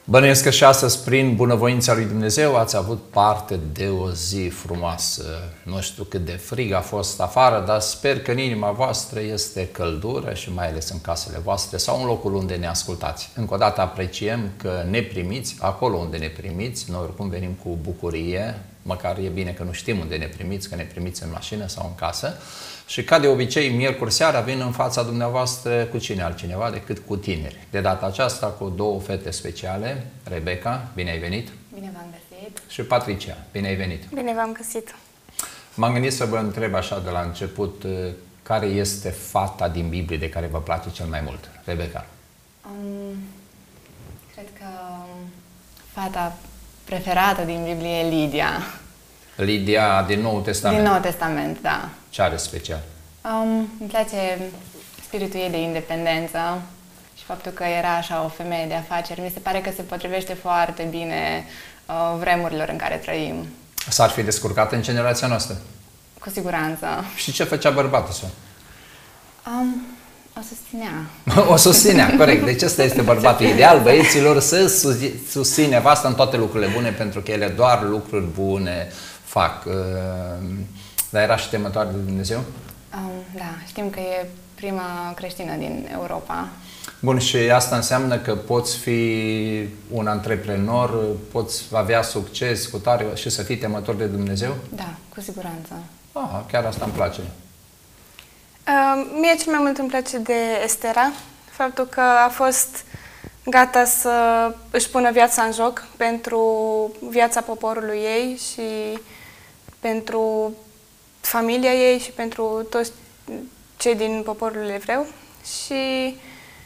Bănuiesc că și astăzi, prin bunăvoința lui Dumnezeu, ați avut parte de o zi frumoasă. Nu știu cât de frig a fost afară, dar sper că în inima voastră este căldură și mai ales în casele voastre sau în locul unde ne ascultați. Încă o dată apreciem că ne primiți acolo unde ne primiți. Noi oricum venim cu bucurie, măcar e bine că nu știm unde ne primiți, că ne primiți în mașină sau în casă. Și ca de obicei, miercuri seara vin în fața dumneavoastră cu cine altcineva decât cu tineri. De data aceasta cu două fete speciale, Rebecca, bine ai venit! Bine v-am găsit! Și Patricia, bine ai venit! Bine v-am găsit! M-am gândit să vă întreb așa de la început, care este fata din Biblie de care vă place cel mai mult? Rebecca? Cred că fata preferată din Biblie e Lidia. Lidia din Noul Testament? Din Noul Testament, da. Ce are special? Îmi place spiritul ei de independență și faptul că era așa o femeie de afaceri. Mi se pare că se potrivește foarte bine vremurilor în care trăim. S-ar fi descurcat în generația noastră? Cu siguranță. Și ce făcea bărbatul său? O susținea. O susținea, corect. Deci ăsta este bărbatul ideal, băieților, să susține nevasta în toate lucrurile bune, pentru că ele doar lucruri bune fac. Dar era și temătoare de Dumnezeu? Da, știm că e prima creștină din Europa. Bun, și asta înseamnă că poți fi un antreprenor, poți avea succes cu tare și să fii temător de Dumnezeu? Da, cu siguranță. Chiar asta îmi place. Mie cel mai mult îmi place de Estera, faptul că a fost gata să își pună viața în joc pentru viața poporului ei și pentru familia ei și pentru toți cei din poporul evreu și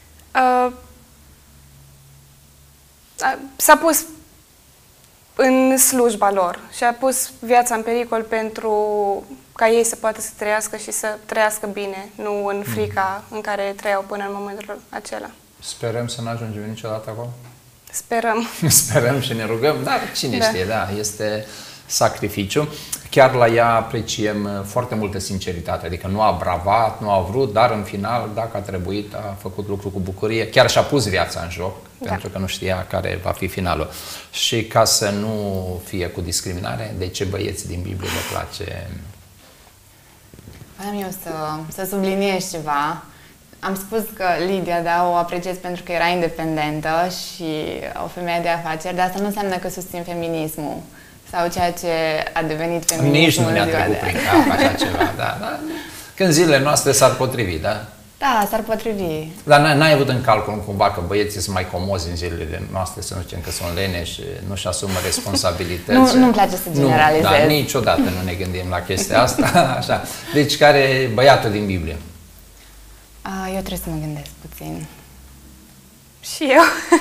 s-a pus în slujba lor și a pus viața în pericol pentru ca ei să poată să trăiască și să trăiască bine, nu în frica în care trăiau până în momentul acela. Sperăm să nu ajungem niciodată acolo? Sperăm. Sperăm și ne rugăm, dar cine știe, da, este sacrificiu. Chiar la ea apreciem foarte multă sinceritate, adică nu a bravat, nu a vrut, dar în final, dacă a trebuit, a făcut lucru cu bucurie, chiar și-a pus viața în joc, pentru că nu știa care va fi finalul. Și ca să nu fie cu discriminare, de ce băieți din Biblie vă place? Vreau eu să subliniez ceva. Am spus că Lidia, da, o apreciez pentru că era independentă și o femeie de afaceri, dar asta nu înseamnă că susțin feminismul sau ceea ce a devenit feminismul. Nici nu ne-a trecut prin cap așa ceva, da. Când zilele noastre s-ar potrivi, da? Da, s-ar potrivi. Dar n-ai avut în calcul cumva că băieții sunt mai comozi în zilele noastre, să nu zicem că sunt leneși, nu-și asumă responsabilități. Nu-mi place să generalizez. Da, niciodată nu ne gândim la chestia asta. Așa. Deci care e băiatul din Biblie? Eu trebuie să mă gândesc puțin. Și eu.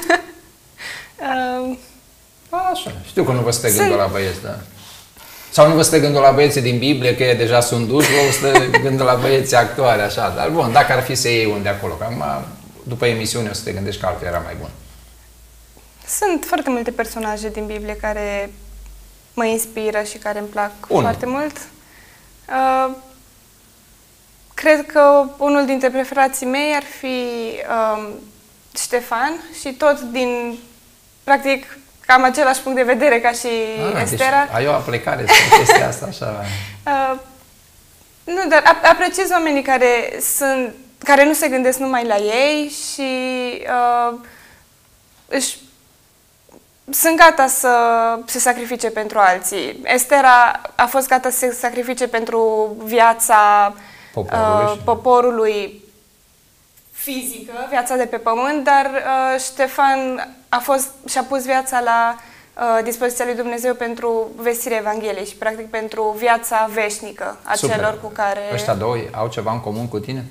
Așa, știu că nu vă stă gândul la băieți, da? Sau nu vă stă gândul la băieții din Biblie, că ei deja sunt duși, vă stă gândul la băieții actuali, așa. Dar bun, dacă ar fi să iei unde acolo, că acum, după emisiune, o să te gândești că altul era mai bun. Sunt foarte multe personaje din Biblie care mă inspiră și care îmi plac foarte mult. Cred că unul dintre preferații mei ar fi Ștefan și tot din, practic, cam același punct de vedere ca și Estera. Deci ai o aplicare spre chestia asta, așa. Nu, dar apreciez oamenii care nu se gândesc numai la ei și sunt gata să se sacrifice pentru alții. Estera a fost gata să se sacrifice pentru viața poporului fizică, viața de pe pământ, dar Ștefan și-a pus viața la dispoziția lui Dumnezeu pentru vestirea Evangheliei și practic pentru viața veșnică a celor cu care... Ăștia doi au ceva în comun cu tine?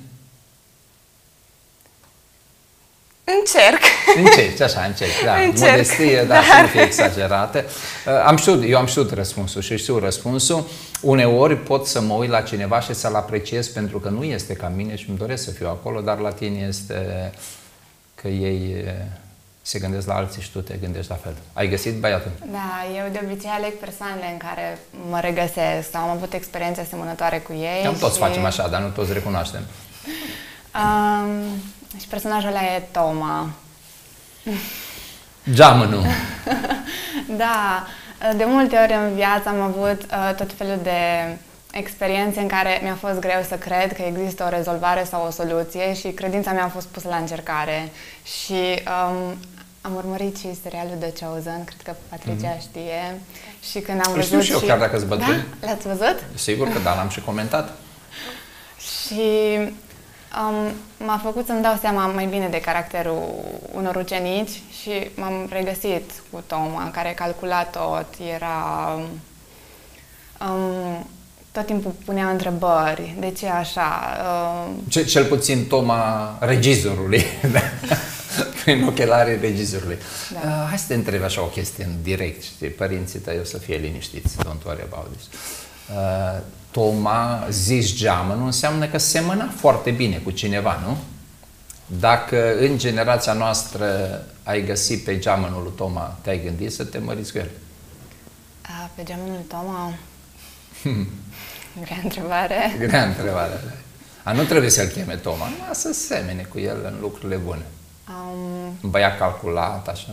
Încerci, așa, încerci, da. Modestie, dar să nu fie exagerată. Eu am știut răspunsul și știu răspunsul. Uneori pot să mă uit la cineva și să-l apreciez pentru că nu este ca mine și îmi doresc să fiu acolo, dar la tine este că ei se gândesc la alții și tu te gândești la fel. Ai găsit băiatul? Da, eu de obicei aleg persoanele în care mă regăsesc sau am avut experiențe asemănătoare cu ei. Cam toți facem așa, dar nu toți recunoaștem. Și personajul ăla e Toma. Geamănul. Da, de multe ori în viață am avut tot felul de experiențe în care mi-a fost greu să cred că există o rezolvare sau o soluție și credința mea a fost pusă la încercare. Și am urmărit și serialul The Chosen, cred că Patricia știe. Și când am văzut știu și eu, chiar dacă îți bătrân. Da? L-ați văzut? Sigur că da, l-am și comentat. Și m-a făcut să-mi dau seama mai bine de caracterul unor ucenici și m-am regăsit cu Toma, care calcula tot, era... tot timpul punea întrebări, de ce așa? Cel puțin Toma regizorului, prin ochelarii regizorului. Da. Hai să te întreb așa o chestie în direct, știi, părinții tăi o să fie liniștiți, don't worry about this. Toma, zis geamănul, înseamnă că semăna foarte bine cu cineva, nu? Dacă în generația noastră ai găsit pe geamănul lui Toma, te-ai gândit să te măriți cu el? Pe geamănul lui Toma? Grea întrebare. Grea întrebare, da. Nu trebuie să-l cheme Toma, numai să semene cu el în lucrurile bune. Un băiat calculat, așa.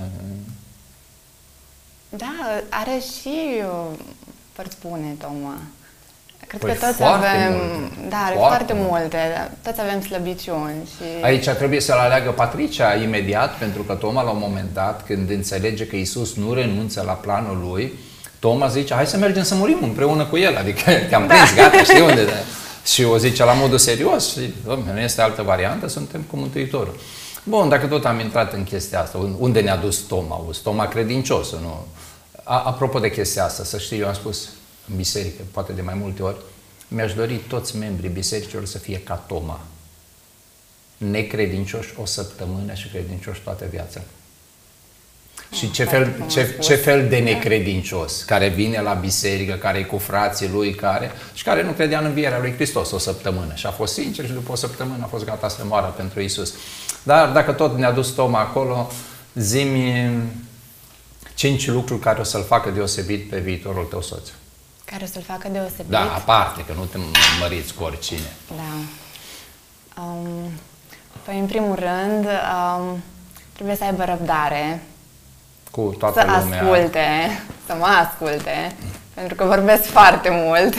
Da, are și părți bune, Toma. Cred Păi că toți foarte avem, multe. da, are foarte multe, toți avem slăbiciuni. Și... Aici trebuie să-l aleagă Patricia imediat, pentru că Toma la un moment dat, când înțelege că Iisus nu renunță la planul lui, Toma zice, hai să mergem să murim împreună cu el, adică te-am prins, gata, știi unde. Și o zice la modul serios și, dom'le, nu este altă variantă, suntem cu Mântuitorul. Bun, dacă tot am intrat în chestia asta, unde ne-a dus Toma? Toma credincios, nu? Apropo de chestia asta, să știi, eu am spus în biserică, poate de mai multe ori, mi-aș dori toți membrii bisericilor să fie ca Toma. Necredincioși o săptămână și credincioși toată viața. Și ce fel de necredincios, care vine la biserică, care e cu frații lui, și care nu credea în învierea lui Hristos o săptămână. Și a fost sincer și după o săptămână a fost gata să moară pentru Iisus. Dar dacă tot ne-a dus Toma acolo, zi-mi 5 lucruri care o să-l facă deosebit pe viitorul tău soț. Care o să-l facă deosebit? Da, aparte, că nu te măriți cu oricine. Da. Păi, în primul rând, trebuie să aibă răbdare. Cu toată lumea. Să mă asculte, pentru că vorbesc foarte mult.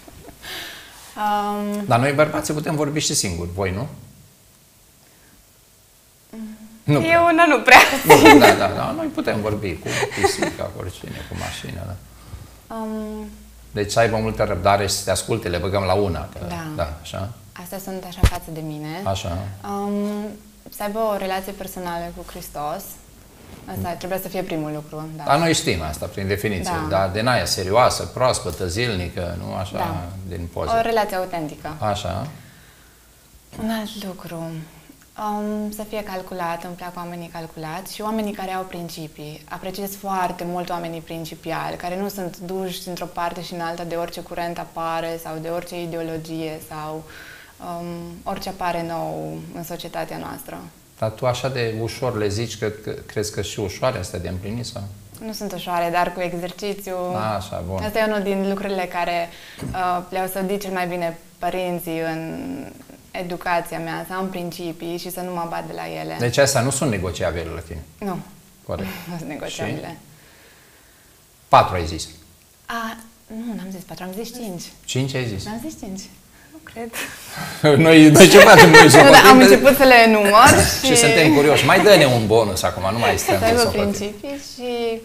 Dar noi bărbații putem vorbi și singuri, voi nu? Nu eu nu prea. Da, noi putem vorbi cu pisica, cu oricine, cu mașina. Da. Deci să aibă multă răbdare și să te asculte, le băgăm la una. Că, da, așa. Astea sunt așa față de mine. Așa. Să aibă o relație personală cu Hristos. Asta trebuie să fie primul lucru. Da. Dar noi știm asta, prin definiție. Da, din aia serioasă, proaspătă, zilnică, nu așa, din poză. O relație autentică. Așa. Un alt lucru. Să fie calculat, îmi plac oamenii calculați și oamenii care au principii. Apreciez foarte mult oamenii principiali, care nu sunt duși într-o parte și în alta de orice curent apare sau de orice ideologie sau orice apare nou în societatea noastră. Dar tu așa de ușor le zici că crezi că și ușoare astea de împlinit sau? Nu sunt ușoare, dar cu exercițiu. Așa, bun. Asta e unul din lucrurile care le-au sădit cel mai bine părinții în educația mea, să am principii și să nu mă abat de la ele. Deci astea nu sunt negociabile la tine? Nu. Corect. Nu sunt negociabile. Și? 4 ai zis. Nu, n-am zis 4, am zis 5. 5 ai zis? N-am zis 5. Nu cred. Noi ce facem? Am început să le enumăr și suntem curioși. Mai dă-ne un bonus acum, nu mai stăm. Să aibă principii și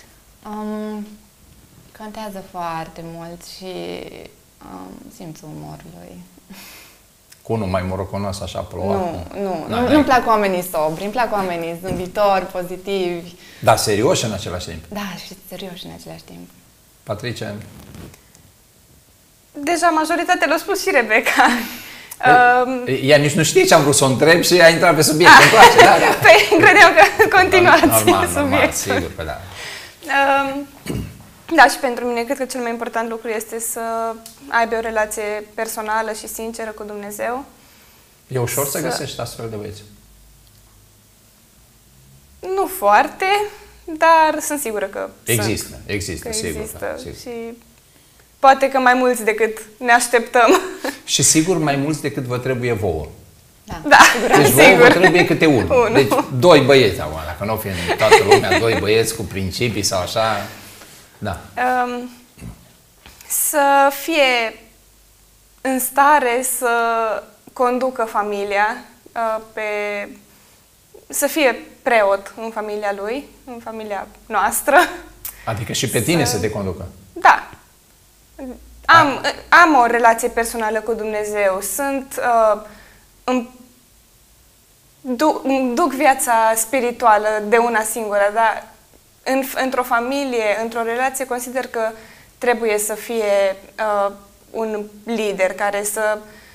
contează foarte mult și simțul umorului. Cu unul mai moroconos, așa plouat? Nu-mi plac oamenii sobri, îmi plac oamenii zâmbitori, pozitivi. Dar serioși în același timp? Da, și serioși în același timp. Patricia? Deja majoritatea l-a spus și Rebecca. Ea nici nu știe ce am vrut să o întreb și a intrat pe subiect. Îmi place, da. Păi, credeam că continuați normal, sigur că da. Da, și pentru mine cred că cel mai important lucru este să aibă o relație personală și sinceră cu Dumnezeu. E ușor să găsești astfel de băieți? Nu foarte, dar sunt sigură că Există, sigur. Și poate că mai mulți decât ne așteptăm. Și sigur mai mulți decât vă trebuie vouă. Da, Deci vouă sigur. vă trebuie câte unul. Deci 2 băieți acum, dacă nu fi în toată lumea, 2 băieți cu principii sau așa. Da. Să fie în stare să conducă familia, să fie preot în familia lui, în familia noastră. Adică și pe tine să te conducă. Da. Am o relație personală cu Dumnezeu. Duc viața spirituală de una singură, dar într-o familie, într-o relație, consider că trebuie să fie un lider care să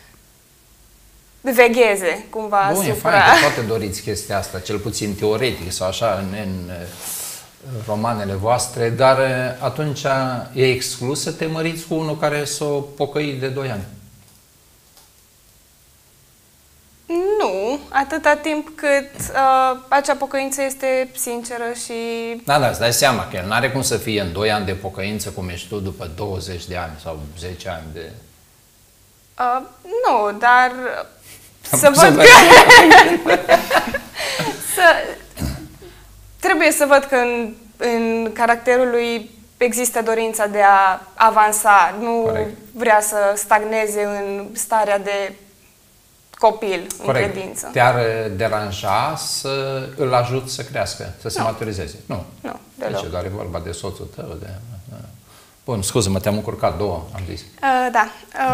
vegheze cumva Bun, e asupra... fain că toate doriți chestia asta, cel puțin teoretic sau așa, în romanele voastre, dar atunci e exclus să te măriți cu unul care s-o pocăi de 2 ani. Nu, atâta timp cât acea pocăință este sinceră și... Da, îți dai seama că el n-are cum să fie în 2 ani de pocăință cum ești tu după 20 de ani sau 10 ani de... Nu, dar să văd că... Trebuie să văd că în caracterul lui există dorința de a avansa, nu Corect. vrea să stagneze în starea de copil, Corect. în credință. Te-ar deranja să îl ajut să crească, să se maturizeze? Nu. Nu, deloc. Deci, doar e vorba de soțul tău, de... Bun, scuză-mă, te-am încurcat 2, am zis. Da.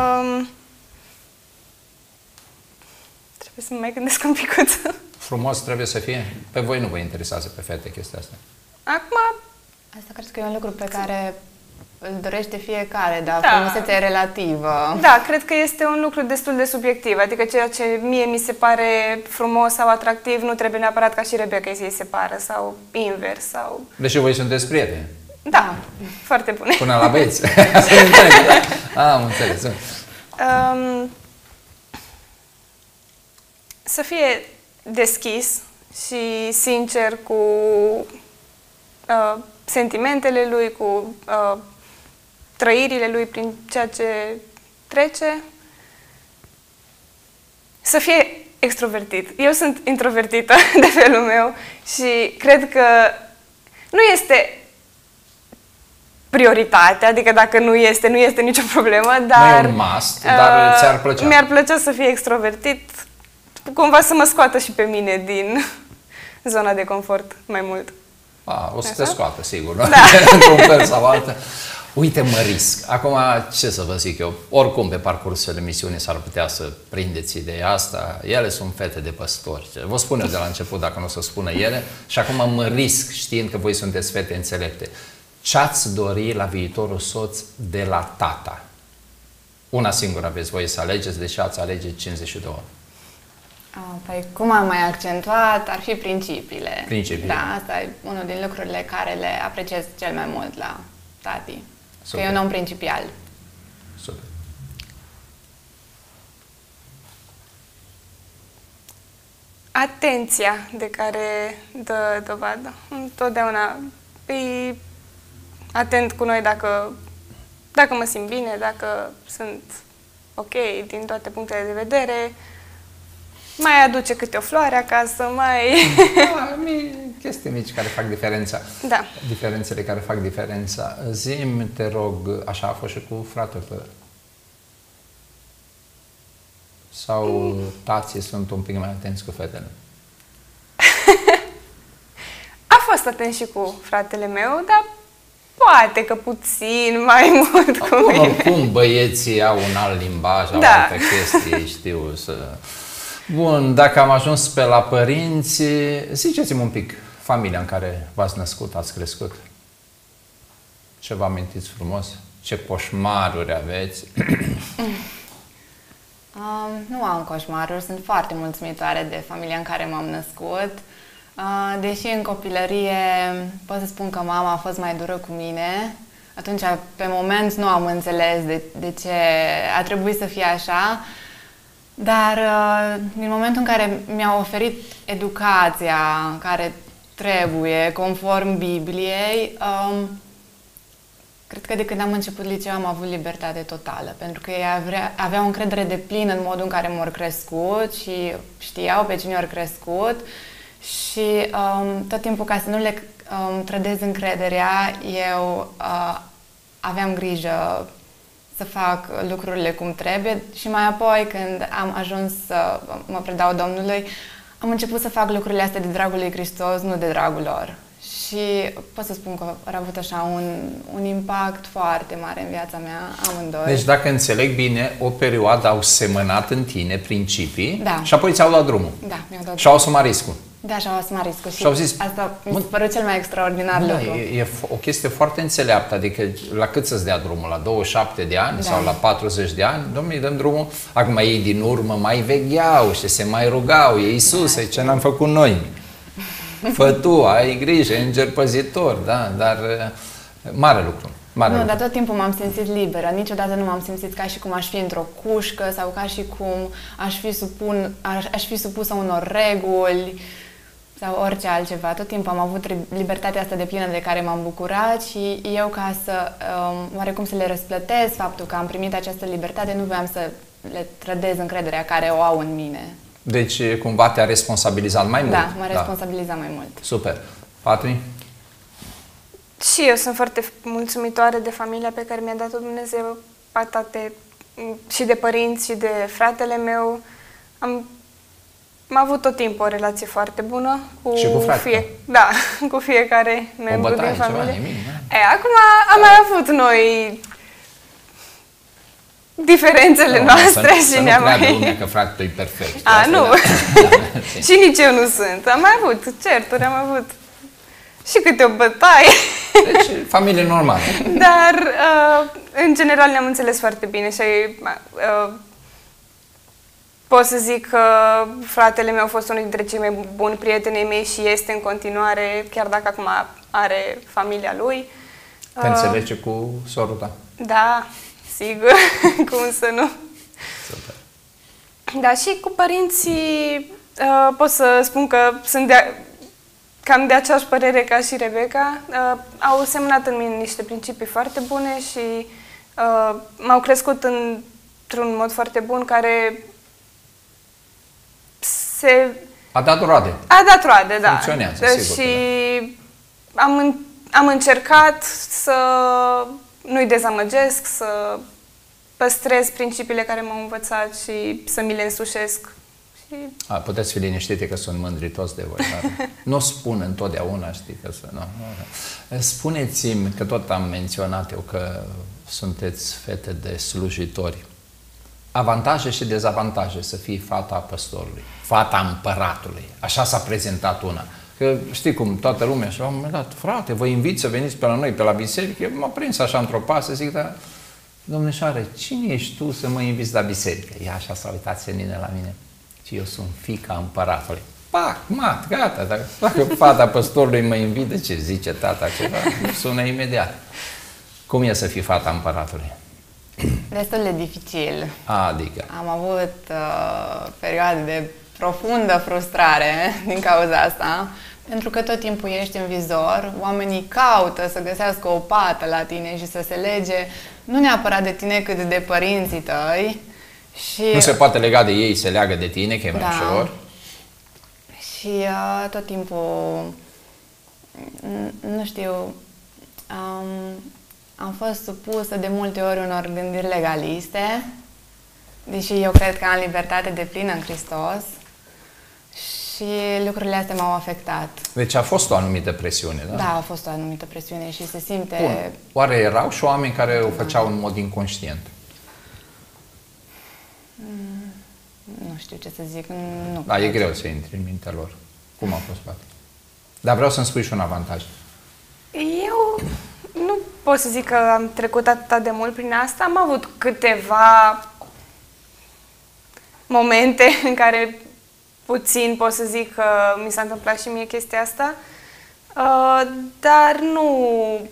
Trebuie să mă mai gândesc un picuț. Frumos trebuie să fie? Pe voi nu vă interesează pe fete chestia asta? Acum, Asta cred că e un lucru pe care îl dorește fiecare, dar Da. frumusețea e relativă. da, cred că este un lucru destul de subiectiv, adică ceea ce mie mi se pare frumos sau atractiv nu trebuie neapărat ca și Rebecca să-i se pară sau invers sau... Deci voi sunteți prieteni? Da, foarte bune. Până la băieți? Am înțeles. Să fie deschis și sincer cu sentimentele lui, cu trăirile lui prin ceea ce trece. Să fie extrovertit. Eu sunt introvertită de felul meu și cred că nu este prioritate, adică dacă nu este nicio problemă, dar... Nu e un must, dar ți-ar plăcea. Mi-ar plăcea să fie extrovertit, cumva să mă scoată și pe mine din zona de confort mai mult. O să te scoată, sigur, nu? Da. Într-un fel sau altă. Uite, mă risc. Acum, ce să vă zic eu? Oricum, pe parcursul emisiunii s-ar putea să prindeți ideea asta. Ele sunt fete de păstori. Vă spun eu de la început, dacă nu o să spună ele. Și acum mă risc, știind că voi sunteți fete înțelepte. Ce-ați dori la viitorul soț de la tata? Una singură aveți voie să alegeți, deși ați alege 52. Păi, cum am mai accentuat, ar fi principiile. Principiile. Da, asta e unul din lucrurile care le apreciez cel mai mult la tati. Super. Că e un om principial. Super. Atenția de care dă dovadă. Întotdeauna e atent cu noi dacă mă simt bine, dacă sunt ok din toate punctele de vedere. Mai aduce câte o floare acasă, mai... Chestii mici care fac diferența. Da. Diferențele care fac diferența. Zi-mi, te rog, așa a fost și cu fratele tău? Sau tații sunt un pic mai atenți cu fetele? A fost atent și cu fratele meu, dar poate că puțin mai mult cu Bun, mine. oricum băieții au un alt limbaj, au Da. alte chestii, știu să... Bun, dacă am ajuns pe la părinți, ziceți-mi un pic familia în care v-ați născut, ați crescut. Ce vă amintiți frumos? Ce coșmaruri aveți? Nu am coșmaruri, sunt foarte mulțumitoare de familia în care m-am născut. Deși în copilărie pot să spun că mama a fost mai dură cu mine, atunci pe moment nu am înțeles de ce a trebuit să fie așa, dar din momentul în care mi-a oferit educația care trebuie, conform Bibliei, Cred că de când am început liceu am avut libertate totală, pentru că ei aveau încredere deplină în modul în care m-au crescut și știau pe cine au crescut și tot timpul, ca să nu le trădez încrederea, eu aveam grijă să fac lucrurile cum trebuie și mai apoi, când am ajuns să mă predau Domnului, am început să fac lucrurile astea de dragul lui Hristos, nu de dragul lor. Și pot să spun că au avut așa un impact foarte mare în viața mea, amândoi. Deci, dacă înțeleg bine, o perioadă au semănat în tine principii, da, și apoi ți-au luat drumul. Da, mi-au dat. Și-au asumat riscul. Da, și-au asumat riscul. Și-au zis, asta mi s-a părut cel mai extraordinar lucru. E o chestie foarte înțeleaptă, adică la cât să-ți dea drumul? La 27 de ani sau la 40 de ani? Dom'le, îi dăm drumul. Acum ei din urmă mai vegheau și se mai rugau. Ei, Iisuse, ce n-am făcut noi? Fă tu, ai grijă, înger păzitor, da? Dar mare lucru. Dar tot timpul m-am simțit liberă. Niciodată nu m-am simțit ca și cum aș fi într-o cușcă sau ca și cum aș fi supusă unor reguli sau orice altceva. Tot timpul am avut libertatea asta deplină de care m-am bucurat și eu, ca să oarecum să le răsplătesc faptul că am primit această libertate, nu voiam să le trădez încrederea care o au în mine. Deci cumva te-a responsabilizat mai mult. Da, m-a responsabilizat mai mult. Super. Patri? Și eu sunt foarte mulțumitoare de familia pe care mi-a dat-o Dumnezeu, patate, și de părinți și de fratele meu. Am avut tot timpul o relație foarte bună cu, și cu fratele? Da, cu fiecare membru din familie. Nimic, acum am mai avut noi diferențele noastre și ne-am mai... Să nu creadă că fratele e perfect. Nu. Și nici eu nu sunt. Am mai avut certuri, am avut și câte o bătaie. Deci, familie normală. Dar, în general, ne-am înțeles foarte bine și pot să zic că fratele meu a fost unul dintre cei mai buni prietenii mei și este în continuare, chiar dacă acum are familia lui. Te înțelege cu sorul ta? Da, sigur, cum să nu. Super. Da, și cu părinții pot să spun că sunt cam de aceeași părere ca și Rebecca. Au semnat în mine niște principii foarte bune și m-au crescut într-un mod foarte bun care a dat roade. A dat roade, da. Funcționează, sigur. Și am încercat să nu-i dezamăgesc, să păstrez principiile care m-au învățat și să mi le însușesc. Puteți fi liniștite că sunt mândri toți de voi, dar nu spun întotdeauna, știi, că să nu. Spuneți-mi, că tot am menționat eu că sunteți fete de slujitori, avantaje și dezavantaje să fii fata păstorului, fata împăratului, așa s-a prezentat una. Că știi cum, toată lumea și la un moment dat, frate, vă invit să veniți pe la noi, pe la biserică. Eu m-a prins așa într-o pasă, zic, dar domnișoare, cine ești tu să mă inviți la biserică? Ea așa s-a uitat senină la mine. Și eu sunt fiica împăratului. Pac, mat, gata, dacă fata păstorului mă invită, ce zice tata ceva, sună imediat. Cum e să fii fata împăratului? Destul de dificil. Adică? Am avut perioade de profundă frustrare din cauza asta, pentru că tot timpul ești în vizor, oamenii caută să găsească o pată la tine și să se lege nu neapărat de tine, cât de părinții tăi. Și nu se poate lega de ei, se leagă de tine, că e mai ușor. Și tot timpul, nu știu, am fost supusă de multe ori unor gândiri legaliste, deși eu cred că am libertate deplină în Hristos și lucrurile astea m-au afectat. Deci a fost o anumită presiune, da? Da, a fost o anumită presiune și se simte... Bun. Oare erau și oameni care o făceau în mod inconștient? Nu știu ce să zic. Nu da, e greu să intri în mintea lor. Cum a fost, poate? Dar vreau să-mi spui și un avantaj. Eu nu pot să zic că am trecut atât de mult prin asta. Am avut câteva momente în care puțin pot să zic că mi s-a întâmplat și mie chestia asta. Dar nu...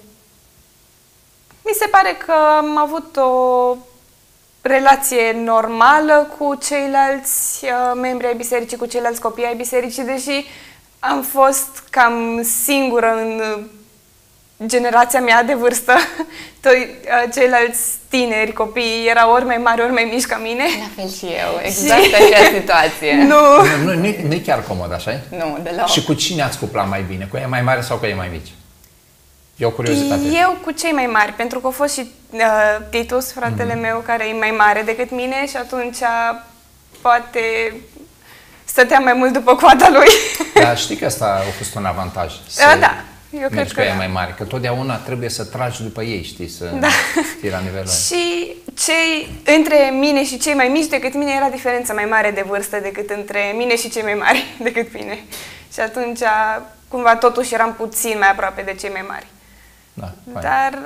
Mi se pare că am avut o relație normală cu ceilalți membri ai bisericii, cu ceilalți copii ai bisericii, deși am fost cam singură în generația mea de vârstă, ceilalți tineri, copii, erau ori mai mari, ori mai mici ca mine. La fel și eu, exact aceeași situație. Nu e chiar comod, așa? Nu, deloc. Și cu cine ați cupla mai bine? Cu ei mai mari sau cu ei mai mici? E o curiozitate. Eu cu cei mai mari, pentru că a fost și Titus, fratele meu, care e mai mare decât mine și atunci poate stăteam mai mult după coada lui. Dar știi că asta a fost un avantaj? Da, eu cred că ei mai mari, că totdeauna trebuie să tragi după ei, știi, să fii la nivelul ăla. Și între mine și cei mai mici decât mine era diferența mai mare de vârstă decât între mine și cei mai mari decât mine. Și atunci, cumva, totuși eram puțin mai aproape de cei mai mari. Da, dar,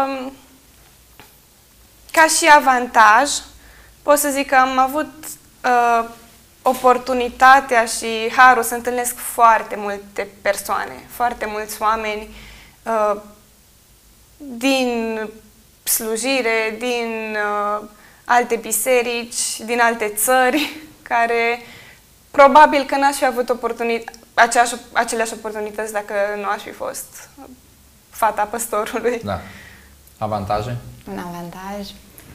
ca și avantaj, pot să zic că am avut oportunitatea și harul să întâlnesc foarte multe persoane, foarte mulți oameni din slujire, din alte biserici, din alte țări, care probabil că n-aș fi avut aceleași oportunități dacă nu aș fi fost fata păstorului. Da. Avantaje? Un avantaj?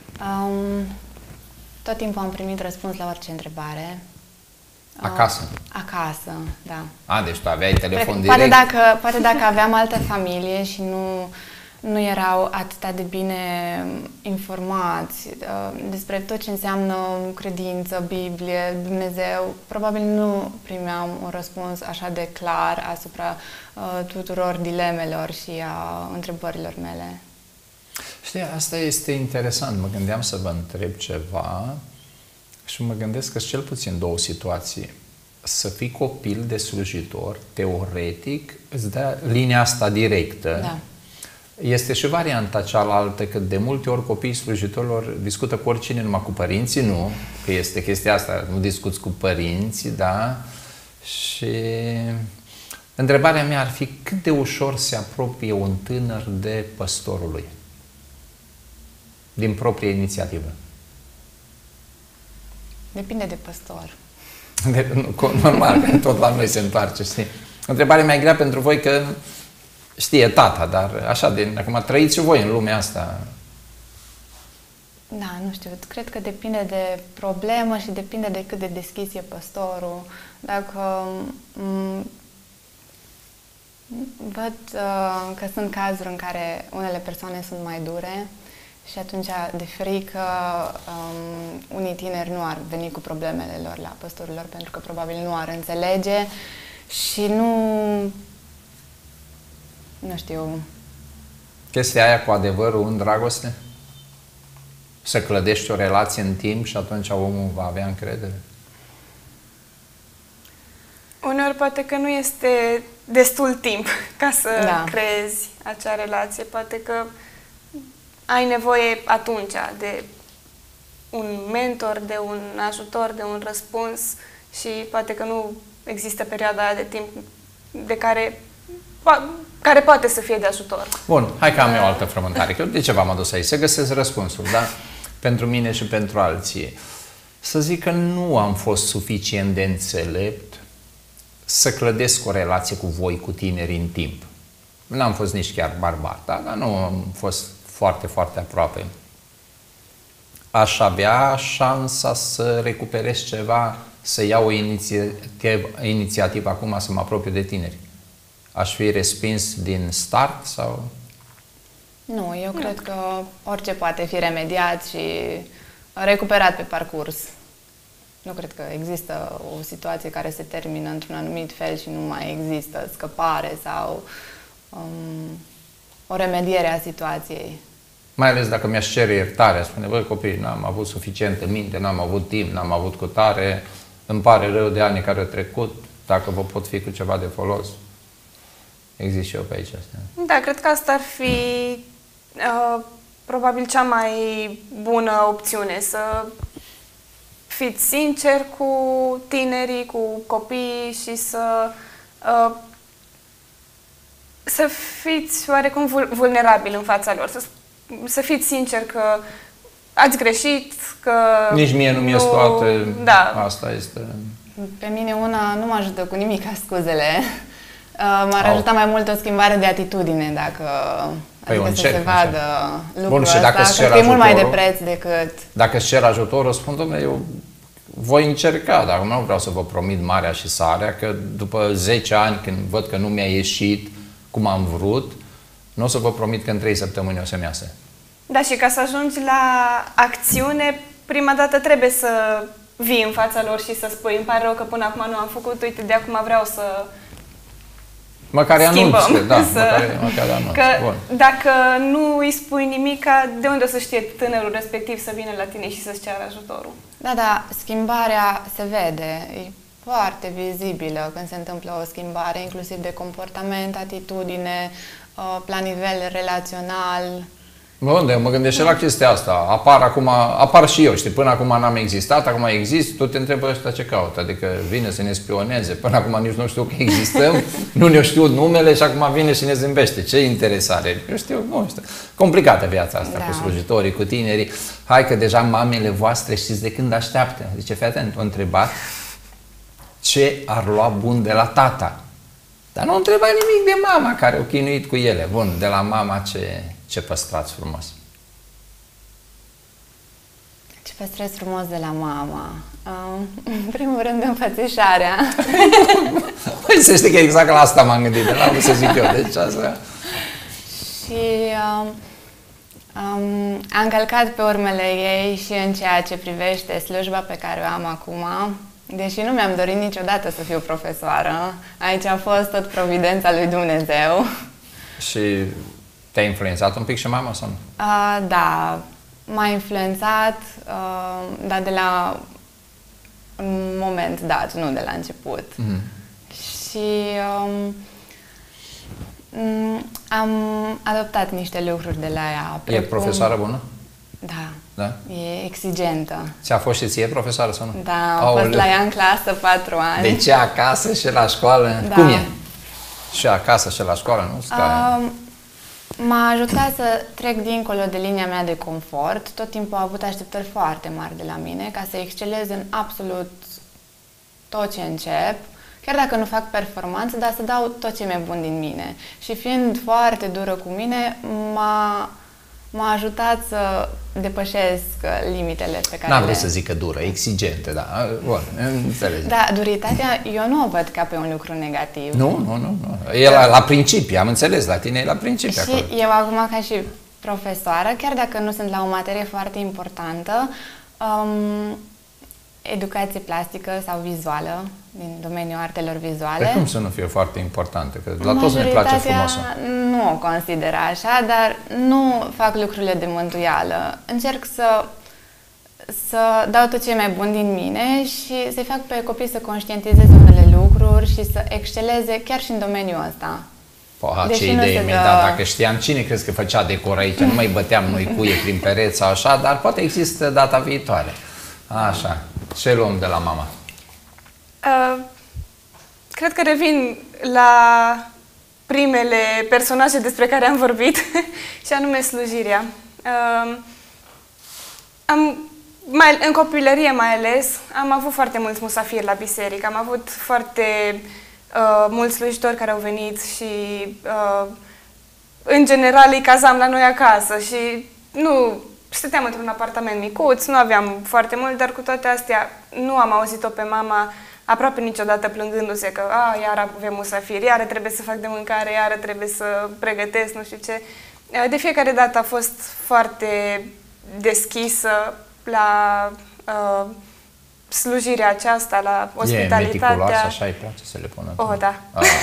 Tot timpul am primit răspuns la orice întrebare. Acasă? Acasă, da. Deci tu aveai telefon direct? Poate dacă aveam altă familie și nu erau atât de bine informați despre tot ce înseamnă credință, Biblie, Dumnezeu, probabil nu primeam un răspuns așa de clar asupra tuturor dilemelor și a întrebărilor mele. Știi, asta este interesant. Mă gândeam să vă întreb ceva și mă gândesc că sunt cel puțin două situații. Să fii copil de slujitor, teoretic, îți dă linia asta directă. Da. Este și varianta cealaltă, că de multe ori copiii slujitorilor discută cu oricine, numai cu părinții, nu. Că este chestia asta, nu discuți cu părinții, da? Și întrebarea mea ar fi cât de ușor se apropie un tânăr de păstorul lui? Din proprie inițiativă. Depinde de păstor. Normal, că tot la noi se întoarce, știi? Întrebarea mea e grea pentru voi că știe tata, dar așa, acum trăiți și voi în lumea asta. Da, nu știu, cred că depinde de problemă și depinde de cât de deschis e păstorul. Dacă văd că sunt cazuri în care unele persoane sunt mai dure și atunci de frică unii tineri nu ar veni cu problemele lor la păstorul lor pentru că probabil nu ar înțelege și nu știu. Chestia aia cu adevărul în dragoste? Să clădești o relație în timp și atunci omul va avea încredere? Uneori poate că nu este destul timp ca să creezi acea relație. Poate că ai nevoie atunci de un mentor, de un ajutor, de un răspuns și poate că nu există perioada aia de timp de care poate să fie de ajutor. Bun, hai că am eu o altă frământare. Că de ce v-am adus aici? Să găsesc răspunsul, da? Pentru mine și pentru alții. Să zic că nu am fost suficient de înțelept să clădesc o relație cu voi, cu tinerii în timp. Nu am fost nici chiar barbar, da? Dar nu am fost foarte, foarte aproape. Aș avea șansa să recuperez ceva, să iau o inițiativă acum să mă apropiu de tineri. Aș fi respins din start sau? Nu, eu cred că orice poate fi remediat și recuperat pe parcurs. Nu cred că există o situație care se termină într-un anumit fel și nu mai există scăpare sau o remediere a situației. Mai ales dacă mi-aș cere iertare, spune, băi copii, n-am avut suficientă minte, n-am avut timp, n-am avut cutare, îmi pare rău de anii care au trecut, dacă vă pot fi cu ceva de folos. Există și eu pe aici. Da, cred că asta ar fi probabil cea mai bună opțiune, să fiți sinceri cu tinerii, cu copiii și să fiți oarecum vulnerabili în fața lor, să fiți sinceri că ați greșit, că... Nici mie nu mi-e toate, asta este... Pe mine una nu mă ajută cu nimic scuzele. M-ar ajuta mai mult o schimbare de atitudine, dacă adică să se vadă lucrul ăsta. Cred că e mult mai de preț decât... Dacă îți cer ajutorul, spun, dom'le, eu voi încerca, dar nu vreau să vă promit marea și sarea, că după 10 ani, când văd că nu mi-a ieșit cum am vrut, nu o să vă promit că în 3 săptămâni o să-mi iasă. Da, și ca să ajungi la acțiune, prima dată trebuie să vii în fața lor și să spui, îmi pare rău că până acum nu am făcut, uite, de acum vreau să măcar schimbăm. Anunț, da, măcar anunț. Că dacă nu îi spui nimic, de unde o să știe tânărul respectiv să vină la tine și să-ți ceară ajutorul? Da, da, schimbarea se vede, e foarte vizibilă când se întâmplă o schimbare, inclusiv de comportament, atitudine, la nivel relațional. Bun, mă gândesc și la chestia asta. Apar și eu, știi, până acum n-am existat, acum exist, tu te întrebi ăștia ce caută, adică vine să ne spioneze, până acum nici nu știu că existăm, nu ne-o știu numele și acum vine și ne zâmbește. Ce interes are? Eu știu, nu știu. Complicată viața asta, da, cu slujitorii, cu tinerii. Hai că deja mamele voastre știți de când așteaptă. Zice, fii atent, o întrebat ce ar lua bun de la tata. Dar nu întreba nimic de mama care o chinuit cu ele. Bun, de la mama ce păstrați frumos? Ce păstrez frumos de la mama? În primul rând, înfățișarea. Păi să știi că exact la asta m-am gândit, de la cum să zic eu. Deci asta... Și am călcat pe urmele ei și în ceea ce privește slujba pe care o am acum. Deși nu mi-am dorit niciodată să fiu profesoară, aici a fost tot providența lui Dumnezeu. Și te-a influențat un pic și mama sau nu? Da, m-a influențat, dar de la un moment dat, nu de la început. Și am adoptat niște lucruri de la ea. E profesoară bună? Da. Da? E exigentă. Ți-a fost și ție profesoară sau nu? Da, am fost la ea în clasă 4 ani. Deci acasă și la școală? Da. Cum e? Și acasă și la școală, nu? M-a ajutat să trec dincolo de linia mea de confort. Tot timpul a avut așteptări foarte mari de la mine ca să excelez în absolut tot ce încep. Chiar dacă nu fac performanță, dar să dau tot ce mi-e bun din mine. Și fiind foarte dură cu mine, m-a ajutat să depășesc limitele pe care N-am vrut să zic că dură, exigentă, da. Bun, înțeleg. Da, duritatea eu nu o văd ca pe un lucru negativ. Nu. E la principii, am înțeles, la tine e la principii și acolo. Eu acum ca și profesoară, chiar dacă nu sunt la o materie foarte importantă, educație plastică sau vizuală, din domeniul artelor vizuale. De cum să nu fie foarte importantă? Că la toți ne place frumoasă. Nu o consider așa, dar nu fac lucrurile de mântuială. Încerc să dau tot ce e mai bun din mine și să-i fac pe copii să conștientizeze unele lucruri și să exceleze chiar și în domeniul ăsta. Ce idee mi-ai dat. Dacă știam, cine crezi că făcea decor aici? Nu mai băteam noi cuie prin pereți sau așa, dar poate există data viitoare. Așa. Ce luăm de la mama? Cred că revin la primele personaje despre care am vorbit, și anume slujirea. În copilărie mai ales, am avut foarte mulți musafiri la biserică, am avut foarte mulți slujitori care au venit și în general îi cazam la noi acasă și nu... Stăteam într-un apartament micuț, nu aveam foarte mult, dar cu toate astea nu am auzit-o pe mama aproape niciodată plângându-se că iar avem musafiri, iară trebuie să fac de mâncare, iară trebuie să pregătesc, nu știu ce. De fiecare dată a fost foarte deschisă la slujirea aceasta, la ospitalitatea. E meticuloasă, așa îi place să le pună. Da.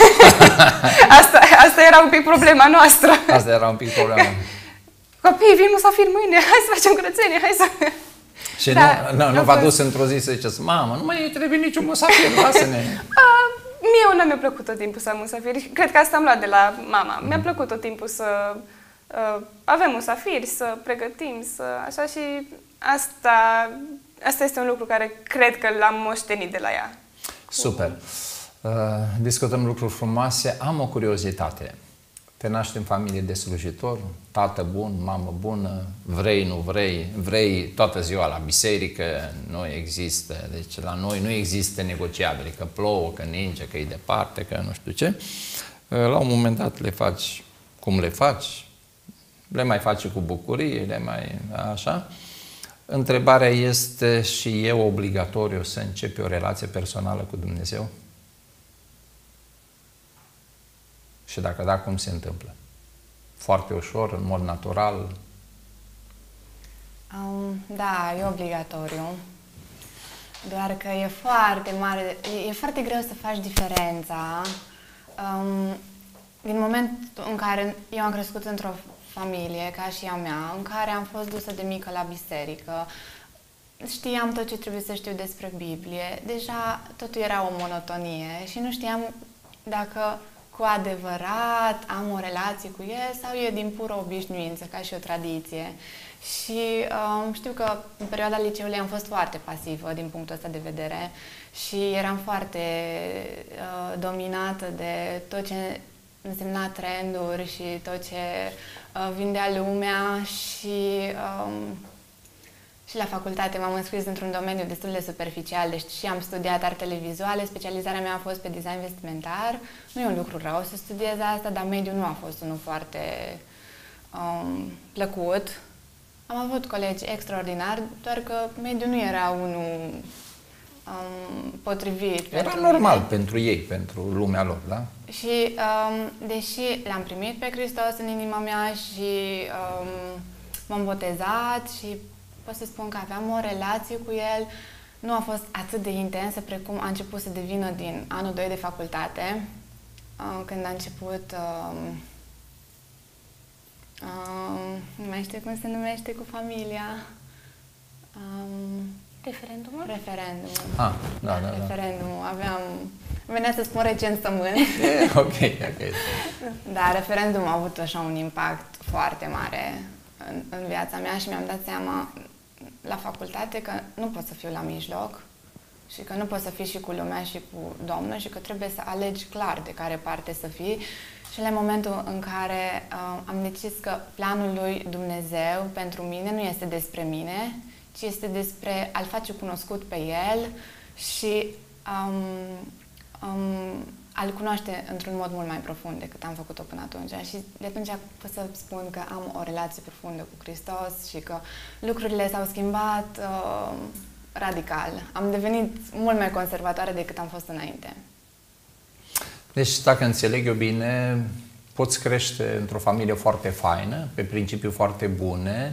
Asta era un pic problema noastră. Asta era un pic problema. Copii, vin musafiri mâine, hai să facem curățenie, hai să... Și nu v-a dus într-o zi să ziceți, mamă, nu mai trebuie niciun musafir, lasă-ne. Mie una mi-a plăcut tot timpul să am musafiri. Cred că asta am luat de la mama. Mi-a plăcut tot timpul să avem musafiri, să pregătim, așa, și asta este un lucru care cred că l-am moștenit de la ea. Super. Discutăm lucruri frumoase. Am o curiozitate. Te naști în familie de slujitor, tată bun, mamă bună, vrei, nu vrei, vrei toată ziua la biserică, nu există, deci la noi nu există negociabile, că plouă, că ninge, că e departe, că nu știu ce. La un moment dat le faci cum le faci, le mai faci cu bucurie, le mai așa. Întrebarea este, și e obligatoriu să începi o relație personală cu Dumnezeu? Și dacă da, cum se întâmplă? Foarte ușor, în mod natural? Da, e obligatoriu. Doar că e foarte mare, e foarte greu să faci diferența. Din momentul în care eu am crescut într-o familie, ca și a mea, în care am fost dusă de mică la biserică, știam tot ce trebuie să știu despre Biblie, deja totul era o monotonie și nu știam dacă cu adevărat am o relație cu el sau e din pură obișnuință, ca și o tradiție. Și știu că în perioada liceului am fost foarte pasivă din punctul ăsta de vedere și eram foarte dominată de tot ce însemna trenduri și tot ce vindea lumea și la facultate m-am înscris într-un domeniu destul de superficial, deci și am studiat artele vizuale, specializarea mea a fost pe design vestimentar. Nu e un lucru rău să studiez asta, dar mediul nu a fost unul foarte plăcut. Am avut colegi extraordinari, doar că mediul nu era unul potrivit. Era normal pentru ei, pentru lumea lor, da? Și deși l-am primit pe Hristos în inima mea și m-am botezat și pot să spun că aveam o relație cu el, nu a fost atât de intensă precum a început să devină din anul 2 de facultate, când a început, nu mai știu cum se numește cu familia, Referendumul? Referendumul. Ah, da. Referendumul. Venea să spun recensământ. Ok. Da, referendumul a avut așa un impact foarte mare în viața mea și mi-am dat seama la facultate că nu pot să fiu la mijloc și că nu pot să fii și cu lumea și cu Domnul și că trebuie să alegi clar de care parte să fii. Și la momentul în care am decis că planul lui Dumnezeu pentru mine nu este despre mine, ci este despre a-L face cunoscut pe El și a-L cunoaște într-un mod mult mai profund decât am făcut-o până atunci. Și de atunci pot să spun că am o relație profundă cu Hristos și că lucrurile s-au schimbat radical. Am devenit mult mai conservatoare decât am fost înainte. Deci, dacă înțeleg eu bine, poți crește într-o familie foarte faină, pe principii foarte bune,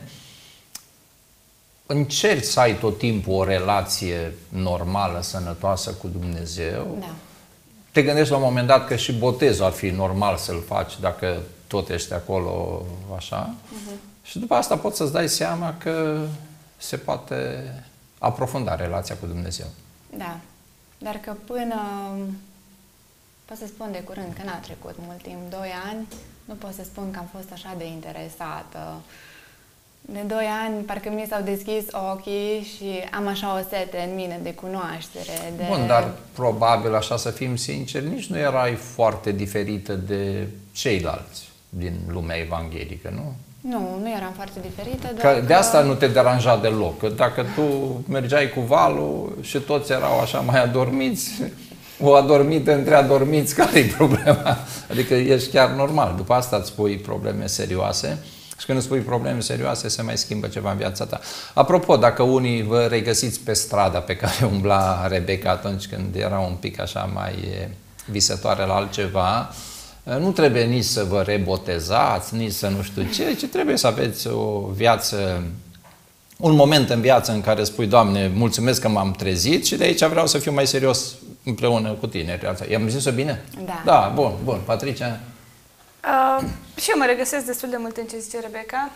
încerci să ai tot timpul o relație normală, sănătoasă cu Dumnezeu. Da. Te gândești la un moment dat că și botezul ar fi normal să-l faci dacă tot ești acolo așa. Și după asta poți să-ți dai seama că se poate aprofunda relația cu Dumnezeu. Da. Dar că până, pot să spun de curând că n-a trecut mult timp, 2 ani, nu pot să spun că am fost așa de interesată. De 2 ani, parcă mi s-au deschis ochii și am așa o sete în mine de cunoaștere. Bun, dar probabil, așa să fim sinceri, nici nu erai foarte diferită de ceilalți din lumea evanghelică, nu? Nu eram foarte diferită, doar că de asta nu te deranja deloc, că dacă tu mergeai cu valul și toți erau așa mai adormiți, o adormită între adormiți, care-i problema? Adică ești chiar normal, după asta îți pui probleme serioase. Și când îți pui probleme serioase, se mai schimbă ceva în viața ta. Apropo, dacă unii vă regăsiți pe strada pe care umbla Rebecca atunci când era un pic așa mai visătoare la altceva, nu trebuie nici să vă rebotezați, nici să nu știu ce, ci trebuie să aveți o viață, un moment în viață în care spui, Doamne, mulțumesc că m-am trezit și de aici vreau să fiu mai serios împreună cu tine. I-am zis-o bine? Da. Da, bun. Patricia? Și eu mă regăsesc destul de mult în ce zice Rebecca.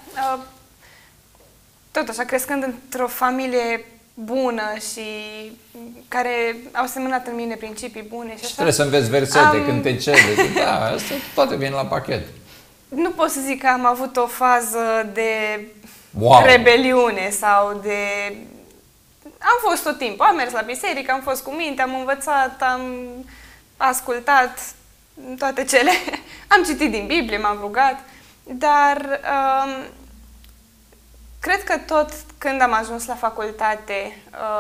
Tot așa, crescând într-o familie bună și care au semănat în mine principii bune și așa. Trebuie să înveți versete, cântecele, da, asta toate vin la pachet. Nu pot să zic că am avut o fază de Wow. rebeliune sau de... Am fost tot timpul, am mers la biserică, am fost cu minte, am învățat, am ascultat, toate cele. Am citit din Biblie, m-am rugat, dar cred că tot când am ajuns la facultate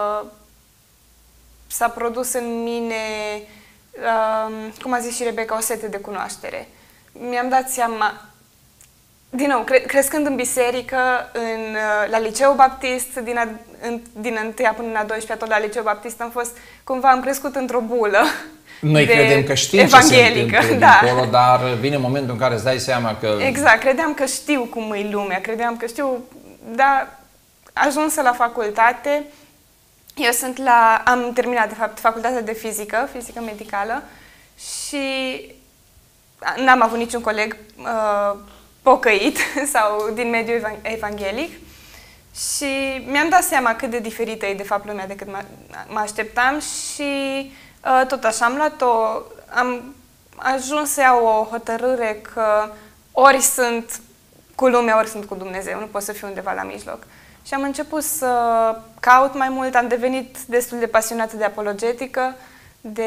s-a produs în mine, cum a zis și Rebecca, o sete de cunoaștere. Mi-am dat seama, din nou, crescând în biserică, la liceu baptist, din 1-a până în a 12-a, tot la liceu baptist am crescut într-o bulă. Noi credem că știm evanghelică, ce se întâmplă dincolo, dar vine momentul în care îți dai seama că... Exact, credeam că știu cum e lumea, credeam că știu, dar ajunsă la facultate, am terminat, de fapt, facultatea de fizică medicală și n-am avut niciun coleg pocăit sau din mediul evanghelic și mi-am dat seama cât de diferită e de fapt lumea decât mă așteptam și tot așa am ajuns să iau o hotărâre că ori sunt cu lumea, ori sunt cu Dumnezeu, nu pot să fiu undeva la mijloc. Și am început să caut mai mult, am devenit destul de pasionată de apologetică, de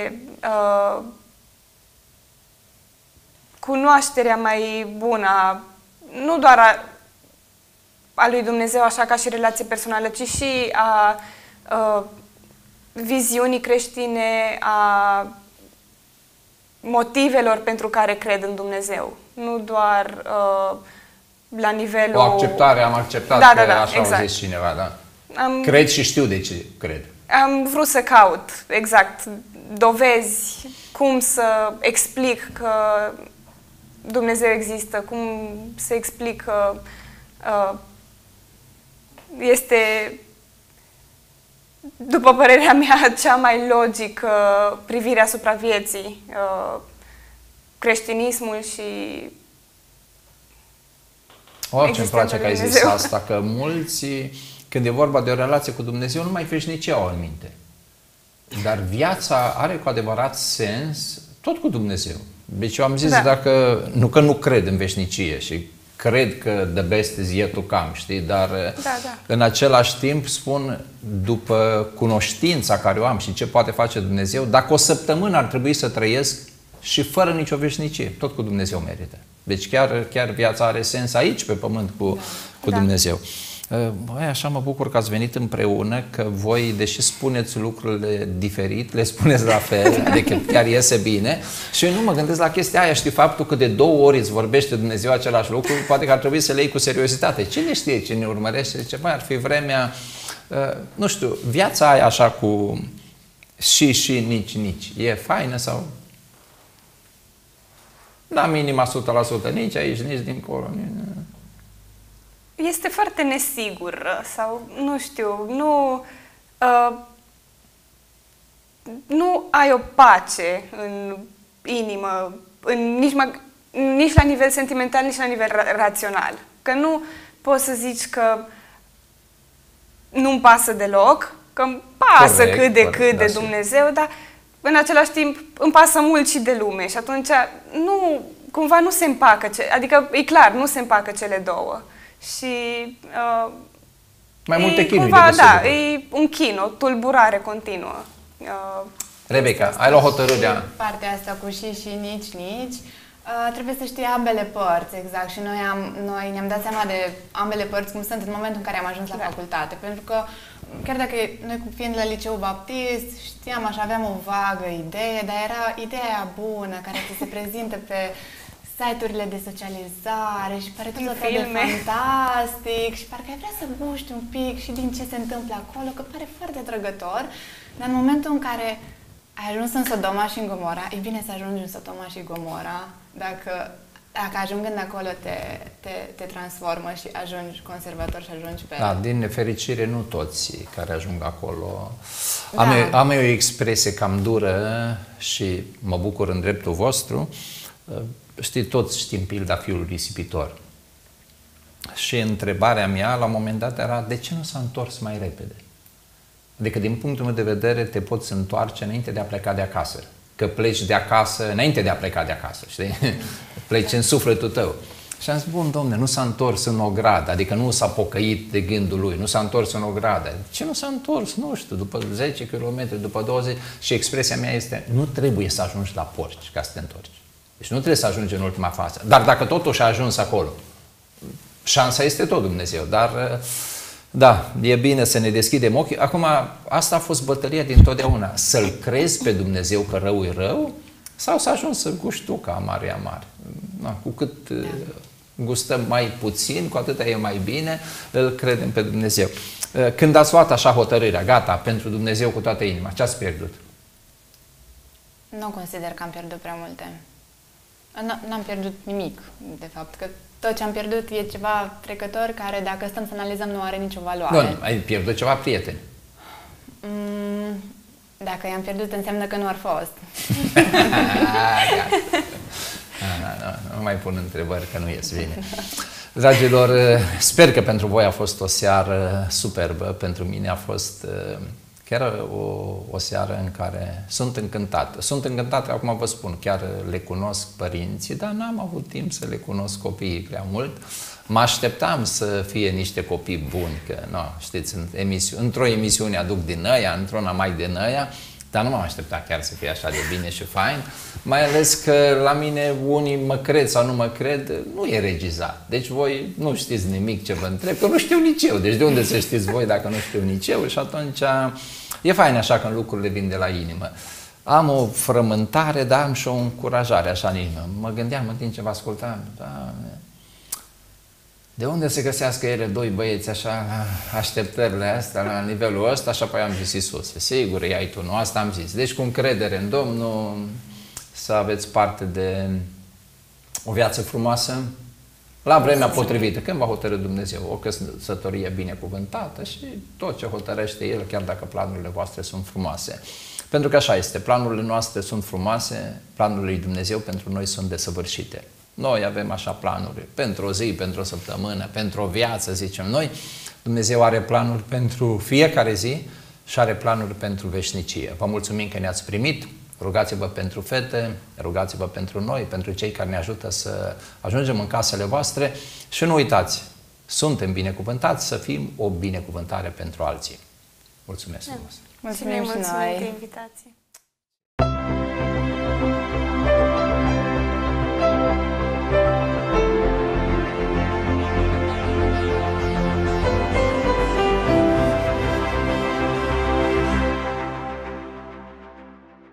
cunoașterea mai bună, nu doar a lui Dumnezeu, așa ca și relație personală, ci și a viziunii creștine, a motivelor pentru care cred în Dumnezeu. Nu doar la nivelul... O acceptare, am acceptat da, că da, așa exact. au zis cineva, da? Cred și știu de ce cred. Am vrut să caut, exact, dovezi, cum să explic că Dumnezeu există, cum să explic că este, după părerea mea, cea mai logică privire asupra vieții, creștinismul și Ce îmi place că ai zis asta, că mulți, când e vorba de o relație cu Dumnezeu, numai veșnicia au în minte. Dar viața are cu adevărat sens tot cu Dumnezeu. Deci eu am zis, dacă, nu că nu cred în veșnicie și cred că the best is yet to come, știi? Dar în același timp spun, după cunoștința care o am și ce poate face Dumnezeu, dacă o săptămână ar trebui să trăiesc și fără nicio veșnicie, tot cu Dumnezeu merită. Deci chiar viața are sens aici, pe pământ, cu Dumnezeu. Băi, așa mă bucur că ați venit împreună, că voi, deși spuneți lucrurile diferit, le spuneți la fel, adică chiar iese bine. Și eu nu mă gândesc la chestia aia, știi, faptul că de 2 ori îți vorbește Dumnezeu același lucru, poate că ar trebui să le iei cu seriozitate. Cine știe, cine urmărește, zice, băi, ar fi vremea, nu știu, viața aia așa cu și, nici. E faină sau... Da, minima 100%, nici aici, nici dincolo. Este foarte nesigură sau, nu știu, nu ai o pace în inimă, nici la nivel sentimental, nici la nivel rațional. Că nu poți să zici că nu-mi pasă deloc, că îmi pasă cât de Dumnezeu, dar în același timp îmi pasă mult și de lume și atunci cumva nu se împacă, adică e clar, nu se împacă cele două. Și mai multe chinuri cumva, e un chin, o tulburare continuă. Rebecca, ai luat hotărârea. Partea asta cu și nici. Trebuie să știi ambele părți, exact. Și noi ne-am dat seama de ambele părți cum sunt în momentul în care am ajuns la facultate. Pentru că, chiar dacă noi fiind la liceu baptist, știam așa, aveam o vagă idee, dar era ideea aia bună, care ți se prezintă pe site-urile de socializare și pare tot atât de fantastic și parcă ai vrea să guști un pic și din ce se întâmplă acolo, că pare foarte atrăgător, dar în momentul în care ai ajuns în Sodoma și în Gomora, e bine să ajungi în Sodoma și Gomora, dacă ajungând acolo te transformă și ajungi conservator și ajungi pe... Da, din nefericire nu toți care ajung acolo. Am eu o expresie cam dură și mă bucur în dreptul vostru. Știi, toți știm pilda fiului risipitor. Și întrebarea mea, la un moment dat, era de ce nu s-a întors mai repede? Adică, din punctul meu de vedere, te poți întoarce înainte de a pleca de acasă. Că pleci de acasă înainte de a pleca de acasă, știi? Pleci în sufletul tău. Și am zis, bun, domne, nu s-a întors în ogradă, adică nu s-a pocăit de gândul lui, nu s-a întors în ogradă. Ce nu s-a întors? Nu știu, după 10 km, după 20, și expresia mea este, nu trebuie să ajungi la porci ca să te întorci. Deci nu trebuie să ajungi în ultima fază. Dar dacă totuși a ajuns acolo, șansa este tot Dumnezeu, dar da, e bine să ne deschidem ochii. Acum, asta a fost bătălia dintotdeauna, să-L crezi pe Dumnezeu că rău e rău, sau să ajungi să guști tu ca amar e amar. Cu cât gustăm mai puțin, cu atât e mai bine, îl credem pe Dumnezeu. Când ați luat așa hotărârea, gata, pentru Dumnezeu cu toată inima, ce ați pierdut? Nu consider că am pierdut prea multe. N-am pierdut nimic, de fapt, că tot ce am pierdut e ceva trecător care, dacă stăm să analizăm, nu are nicio valoare. Nu, ai pierdut ceva prieteni. Dacă i-am pierdut, înseamnă că nu ar fost. Nu mai pun întrebări, că nu ies bine. Dragilor, sper că pentru voi a fost o seară superbă, pentru mine a fost chiar o seară în care sunt încântat. Sunt încântat, acum vă spun, chiar le cunosc părinții, dar n-am avut timp să le cunosc copiii prea mult. Mă așteptam să fie niște copii buni, că, no, știți, într-o emisiune aduc din ăia, într-una mai din ăia, dar nu m-am așteptat chiar să fie așa de bine și fain, mai ales că la mine unii mă cred sau nu mă cred, nu e regizat. Deci voi nu știți nimic ce vă întreb, că nu știu nici eu. Deci de unde să știți voi dacă nu știu nici eu? Și atunci e fain așa când lucrurile vin de la inimă. Am o frământare, dar am și o încurajare așa în inimă. Mă gândeam în timp ce vă ascultam, de unde se găsească ele doi băieți așa, așteptările astea, la nivelul ăsta, și apoi am zis, Iisuse, sigur, e ai tu, nu? Asta am zis. Deci cu încredere în Domnul, să aveți parte de o viață frumoasă, la vremea potrivită, când va hotărî Dumnezeu, o căsătorie binecuvântată și tot ce hotărăște El, chiar dacă planurile voastre sunt frumoase. Pentru că așa este, planurile noastre sunt frumoase, planurile lui Dumnezeu pentru noi sunt desăvârșite. Noi avem așa planuri pentru o zi, pentru o săptămână, pentru o viață, zicem noi. Dumnezeu are planuri pentru fiecare zi și are planuri pentru veșnicie. Vă mulțumim că ne-ați primit. Rugați-vă pentru fete, rugați-vă pentru noi, pentru cei care ne ajută să ajungem în casele voastre și nu uitați, suntem binecuvântați să fim o binecuvântare pentru alții. Mulțumesc frumos! Mulțumim și noi! De invitație!